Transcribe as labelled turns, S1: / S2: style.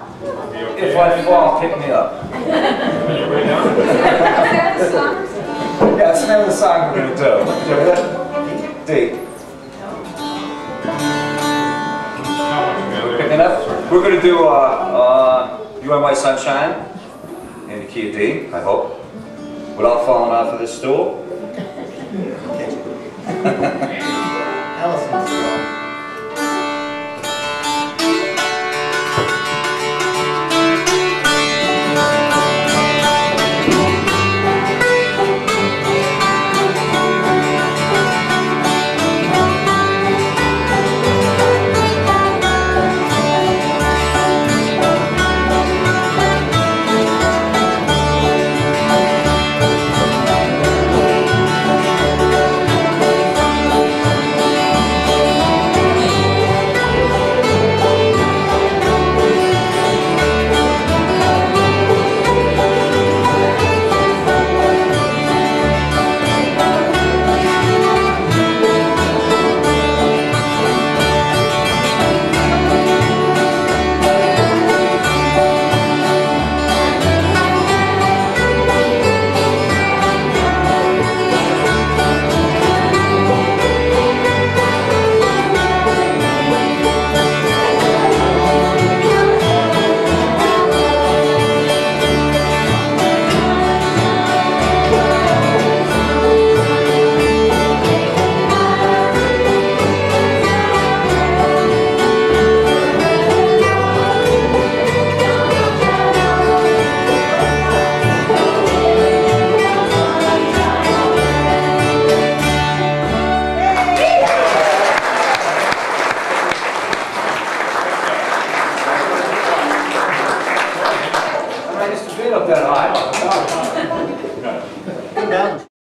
S1: If I fall, pick me up. Yeah, that's the name of the song we're going to do. Did you hear that? D. Picking up. We're going to do You Are My Sunshine in the key of D, I hope, without falling off of this stool. Up that high.